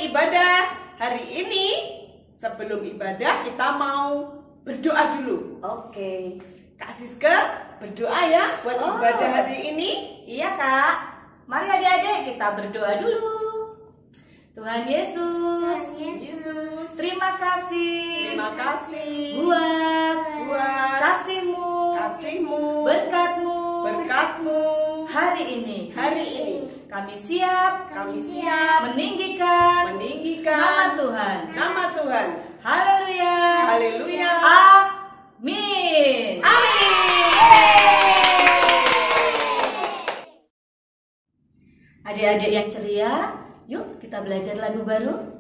ibadah hari ini. Sebelum ibadah kita mau berdoa dulu. Oke. Kak Siska berdoa ya buat ibadah hari ini. Iya Kak. Mari adik-adik kita berdoa dulu. Tuhan Yesus, terima kasih buat kasih-Mu, berkat-Mu hari ini. Kami siap meninggikan nama Tuhan. Haleluya. Amin. Adik-adik yang ceria, yuk kita belajar lagu baru.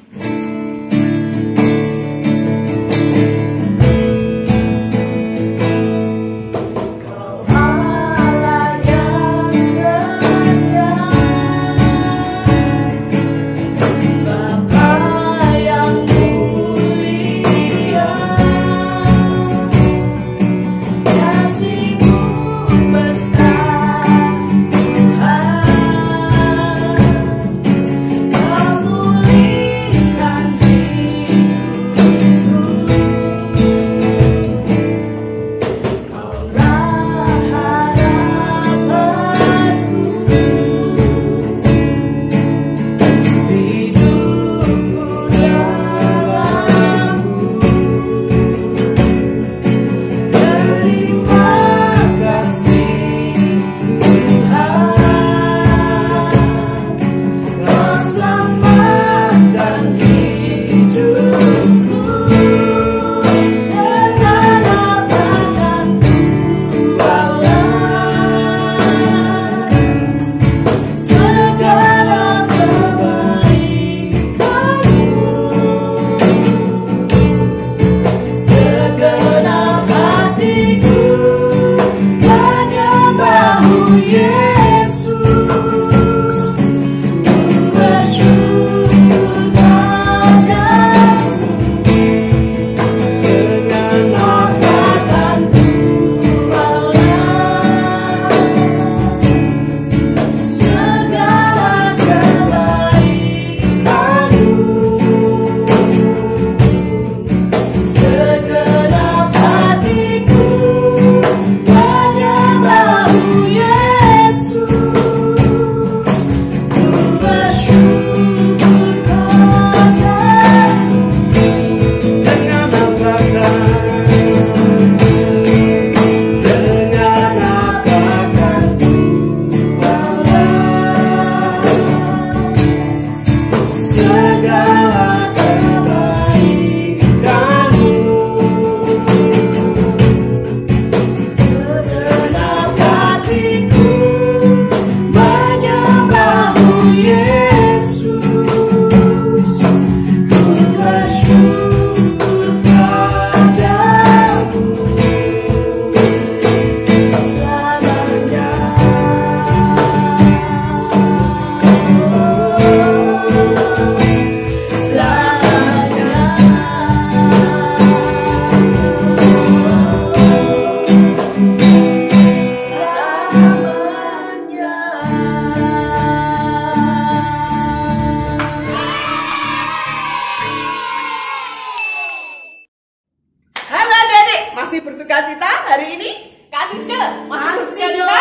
Masih bersukacita hari ini? Kak Siska masih bersukacita?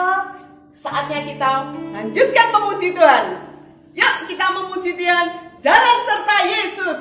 Saatnya kita lanjutkan memuji Tuhan. Yuk kita memuji Tuhan. Jalan serta Yesus.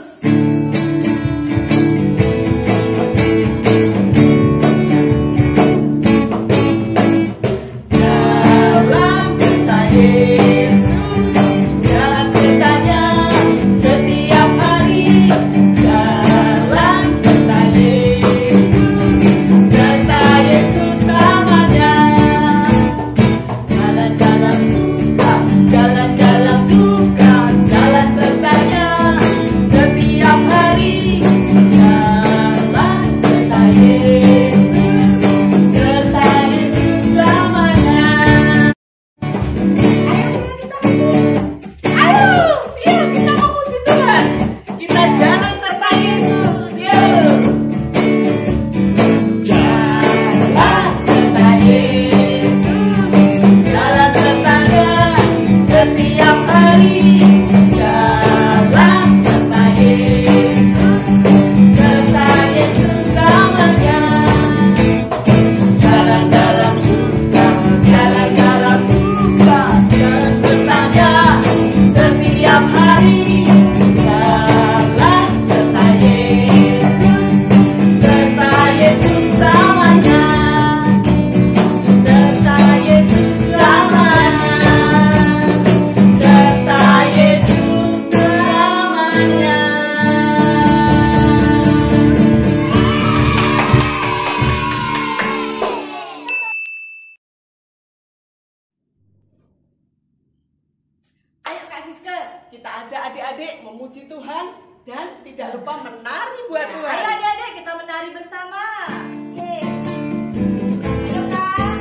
kita ajak adik-adik memuji Tuhan dan tidak lupa menari buat Tuhan. Ayo adik-adik kita menari bersama. Yeay. Ayo Kak.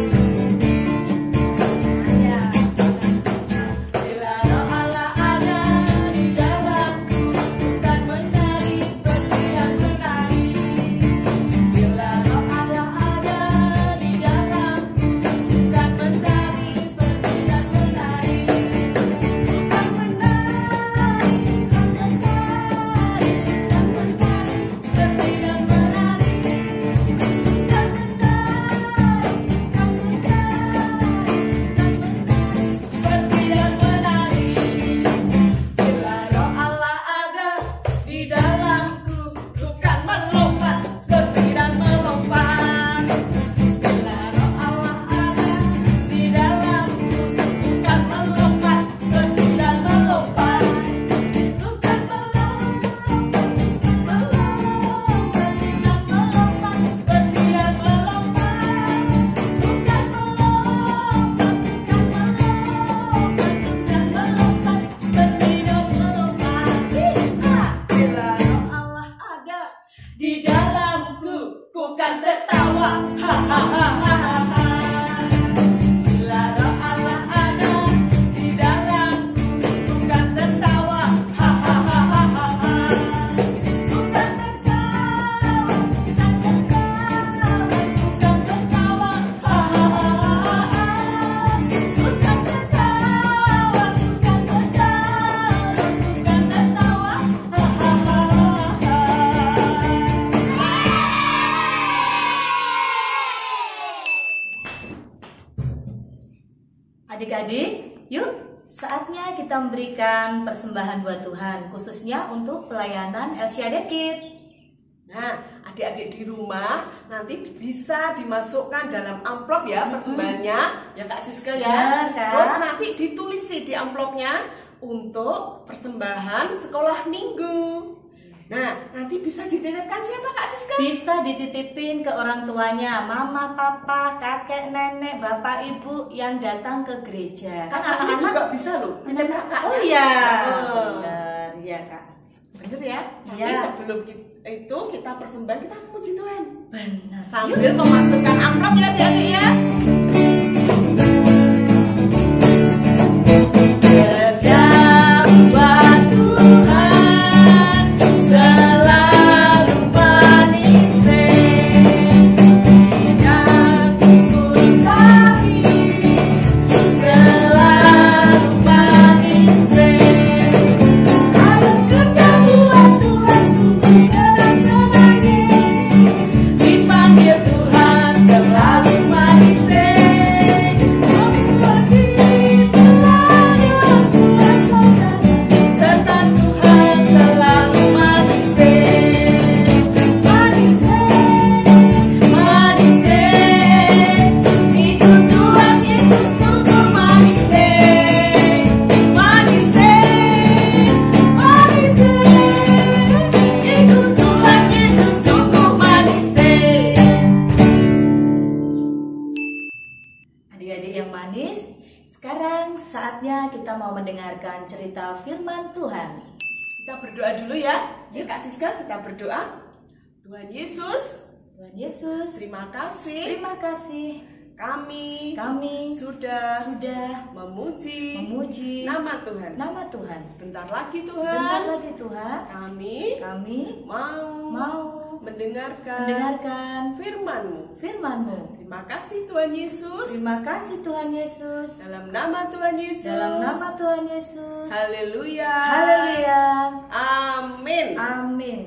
Ayo. Bila Roh Allah ada di dalamku, bukan menari seperti yang menari. Bila Roh Allah ada di dalamku, bukan menari seperti yang menari. Bukan menari, bukan menari, bukan menari seperti yang menari. Bukan menari, bukan menari, seperti yang menari. Bila Roh Allah ada di dalamku, bukan melompat seperti dan melompat. Bila Roh Allah ada di dalamku, bukan melompat seperti dan melompat. Bukan melompat, melompat dan melompat seperti yang melompat. Bukan melompat, bukan melompat dan melompat seperti yang melompat. Bila Roh Allah ada di dalamku, ku kan tertawa. Hahaha. Bila Roh Allah ada di dalamku, ku kan tertawa. Hahaha. Bukan tertawa, bukan tertawa, bukan tertawa. Hahaha. Bukan tertawa, bukan tertawa, bukan tertawa. Adik-adik, yuk saatnya kita memberikan persembahan buat Tuhan, khususnya untuk pelayanan El Shaddai Kids. Nah, adik-adik di rumah nanti bisa dimasukkan dalam amplop ya persembahannya, ya Kak Siska ya. Benar, Kak. Terus nanti ditulisi di amplopnya untuk persembahan sekolah minggu. Nah, nanti bisa dititipkan siapa Kak Siska? Bisa dititipin ke orang tuanya, mama, papa, kakek, nenek, bapak, ibu yang datang ke gereja. Kan Kakaknya anak-anak juga bisa loh. Titip kakaknya. Oh iya, Oh. benar, iya Kak. Bener ya? Nanti Iya. sebelum itu kita persembahan, kita memuji Tuhan Benar. sambil memasukkan amplop ya adik-adik ya. Berjauhan Tuhan selalu manisnya, yang kusahi selalu manisnya. Ayo kejauhan Tuhan sungguh senang-senangnya, dipanggil Tuhan selalu manisnya. Membuat diri pelayan Tuhan saudara, setan Tuhan selalu manisnya. Manisnya, manisnya, ikut Tuhan Yesus sungguh manisnya. Manisnya, manisnya, ikut Tuhan Yesus sungguh manisnya. Adik-adik yang manis, sekarang saatnya kita mau mendengarkan cerita firman Tuhan. Kita berdoa dulu ya. Ya Kak Siska, kita berdoa. Tuhan Yesus, Tuhan Yesus, terima kasih terima kasih kami kami sudah sudah memuji memuji nama Tuhan. nama Tuhan. Sebentar lagi Sebentar Tuhan, lagi Tuhan, kami mau mendengarkan firman-Mu. firman-Mu. Terima kasih Tuhan Yesus. Terima kasih Tuhan Yesus. Dalam nama Tuhan Yesus. Dalam nama Tuhan Yesus. Haleluya. Haleluya. Amin. Amin.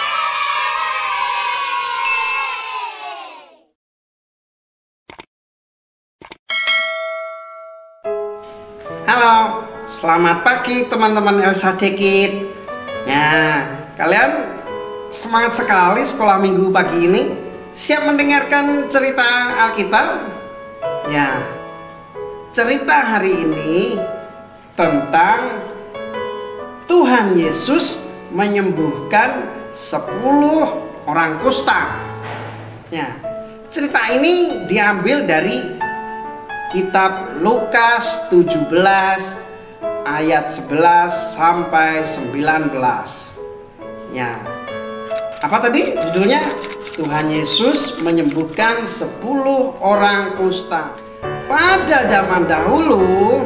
Halo, selamat pagi teman-teman El Shaddai Kids. Ya, kalian semangat sekali sekolah minggu pagi ini. Siap mendengarkan cerita Alkitab? Ya, cerita hari ini tentang Tuhan Yesus menyembuhkan 10 orang kusta. Ya, cerita ini diambil dari Kitab Lukas 17 ayat 11 sampai 19. Ya. Apa tadi judulnya? Tuhan Yesus menyembuhkan 10 orang kusta. Pada zaman dahulu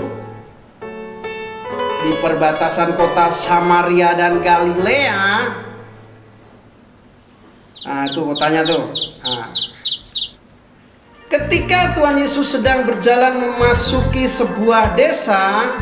di perbatasan kota Samaria dan Galilea. Nah, itu kotanya tuh. Nah. Ketika Tuhan Yesus sedang berjalan memasuki sebuah desa,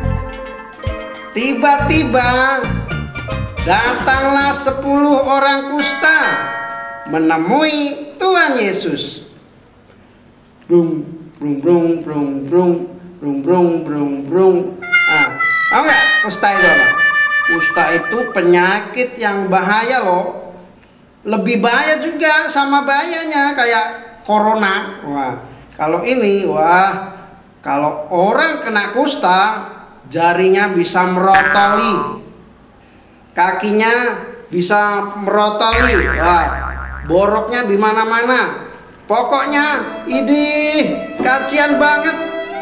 tiba-tiba datanglah 10 orang kusta menemui Tuhan Yesus. Brung, brung, brung, brung, brung, brung, brung, brung, brung. Ah, tahu nggak kusta itu apa? Kusta itu penyakit yang bahaya loh. Lebih bahaya juga sama bahayanya kayak corona. Wah, kalau ini, kalau orang kena kusta, jarinya bisa merotoli, kakinya bisa merotoli, boroknya di mana-mana. Pokoknya, idih, kasihan banget.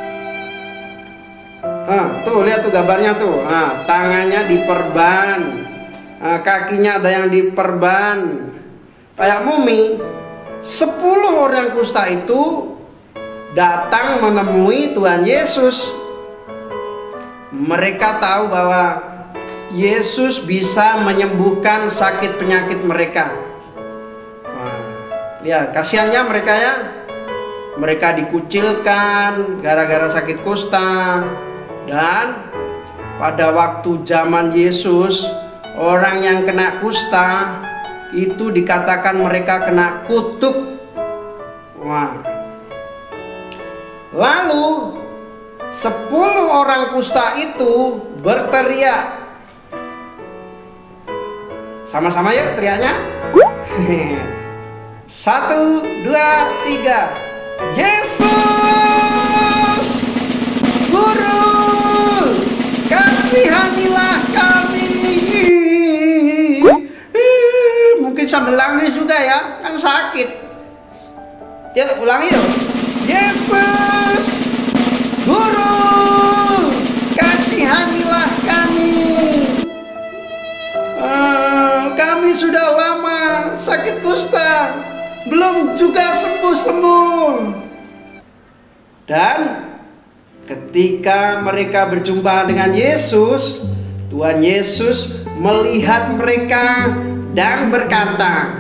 Tuh lihat tuh gambarnya tuh. Tangannya diperban, kakinya ada yang diperban, kayak mumi. 10 orang kusta itu datang menemui Tuhan Yesus. Mereka tahu bahwa Yesus bisa menyembuhkan sakit penyakit mereka. Wah, lihat kasihannya mereka ya. Mereka dikucilkan gara-gara sakit kusta. Dan pada waktu zaman Yesus, orang yang kena kusta itu dikatakan mereka kena kutuk. Wah. Lalu 10 orang kusta itu berteriak. Sama-sama ya teriaknya. 1, 2, 3. Yesus, Guru, kasihanilah kami. Mungkin sambil nangis juga ya, kan sakit. Ya ulangi yuk. Yesus, Guru, kasihanilah kami. Kami sudah lama sakit kusta, belum juga sembuh-sembuh. Dan ketika mereka berjumpa dengan Yesus, Tuhan Yesus melihat mereka dan berkata,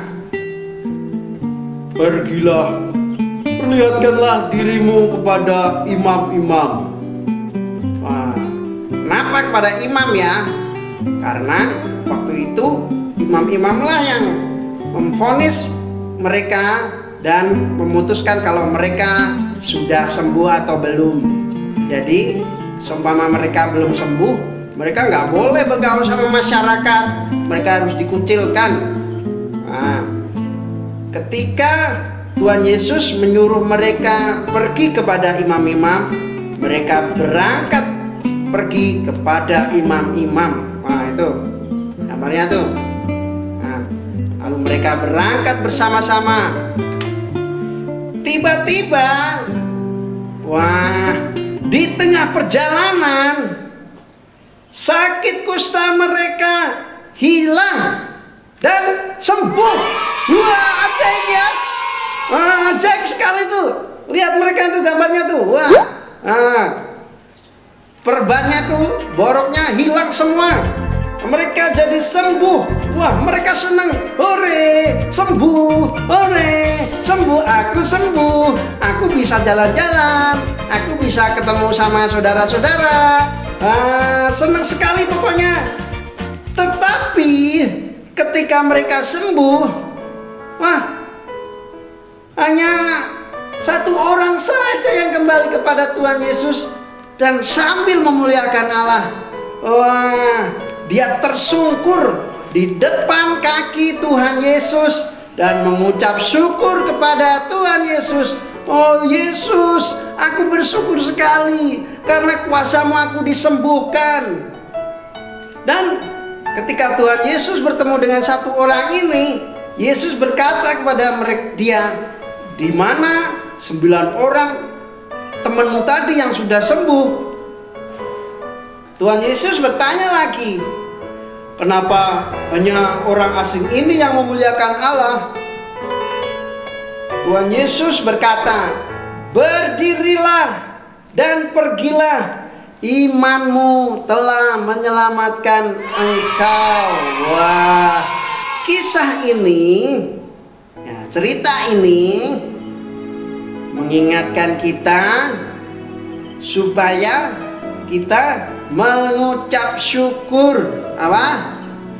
"Pergilah, perlihatkanlah dirimu kepada imam-imam." Wah, kenapa kepada imam ya? Karena waktu itu imam-imamlah yang memvonis mereka dan memutuskan kalau mereka sudah sembuh atau belum. Jadi, seumpama mereka belum sembuh, mereka nggak boleh bergaul sama masyarakat. Mereka harus dikucilkan. Nah, ketika Tuhan Yesus menyuruh mereka pergi kepada imam-imam, mereka berangkat pergi kepada imam-imam. Wah, itu gambarnya tuh. Nah, lalu mereka berangkat bersama-sama. Tiba-tiba, di tengah perjalanan, sakit kusta mereka hilang dan sembuh. Wah, ajaib ya. Ajaib sekali tuh. Lihat mereka tuh gambarnya tuh. Perbannya tuh, boroknya hilang semua. Mereka jadi sembuh. Wah, mereka senang. Hore, sembuh. Hore, sembuh. Aku sembuh. Aku bisa jalan-jalan. Aku bisa ketemu sama saudara-saudara. Senang sekali pokoknya. Tetapi ketika mereka sembuh, hanya 1 orang saja yang kembali kepada Tuhan Yesus dan sambil memuliakan Allah. Dia tersungkur di depan kaki Tuhan Yesus dan mengucap syukur kepada Tuhan Yesus. Oh Yesus, aku bersyukur sekali karena kuasa-Mu aku disembuhkan. Dan ketika Tuhan Yesus bertemu dengan 1 orang ini, Yesus berkata kepada dia, "Di mana 9 orang temanmu tadi yang sudah sembuh?" Tuhan Yesus bertanya lagi, kenapa hanya orang asing ini yang memuliakan Allah? Tuhan Yesus berkata, berdirilah dan pergilah, imanmu telah menyelamatkan engkau. Wah, kisah ini, ya, cerita ini mengingatkan kita supaya kita mengucap syukur. Apa?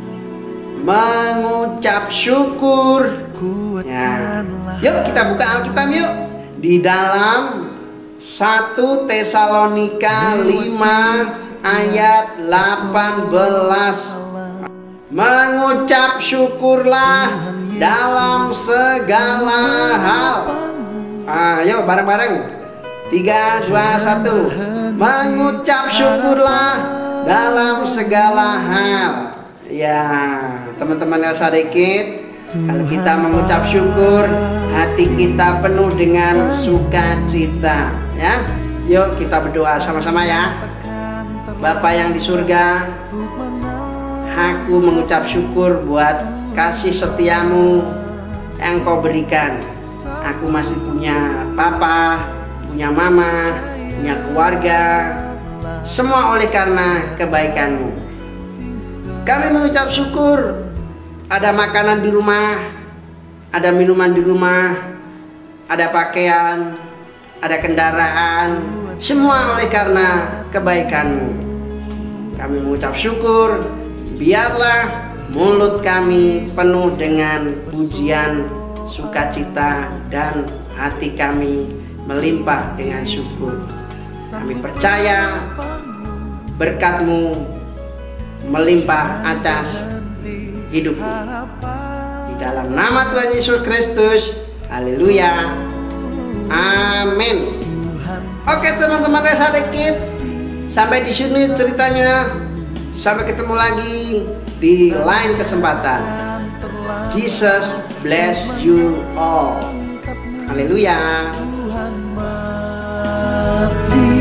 Mengucap syukur. Ya. Yuk kita buka Alkitab yuk. Di dalam 1 Tesalonika 5 ayat 18. Mengucap syukurlah dalam segala hal. Ayo bareng-bareng. 3, 2, 1. Mengucap syukurlah dalam segala hal. Ya, teman-teman Elsa Dikit, kalau kita mengucap syukur, hati kita penuh dengan sukacita. Ya, yuk kita berdoa sama-sama ya. Bapa yang di surga, aku mengucap syukur buat kasih setiamu yang kau berikan. Aku masih punya papa, punya mama, punya keluarga, semua oleh karena kebaikanmu. Kami mengucap syukur ada makanan di rumah, ada minuman di rumah, ada pakaian, ada kendaraan, semua oleh karena kebaikanmu. Kami mengucap syukur, biarlah mulut kami penuh dengan pujian, sukacita, dan hati kami melimpah dengan syukur. Kami percaya berkat-Mu melimpah atas hidupmu. Di dalam nama Tuhan Yesus Kristus, haleluya, amin. Oke teman-teman Elsa Dikit, sampai di sini ceritanya. Sampai ketemu lagi di lain kesempatan. Jesus bless you all. Haleluya.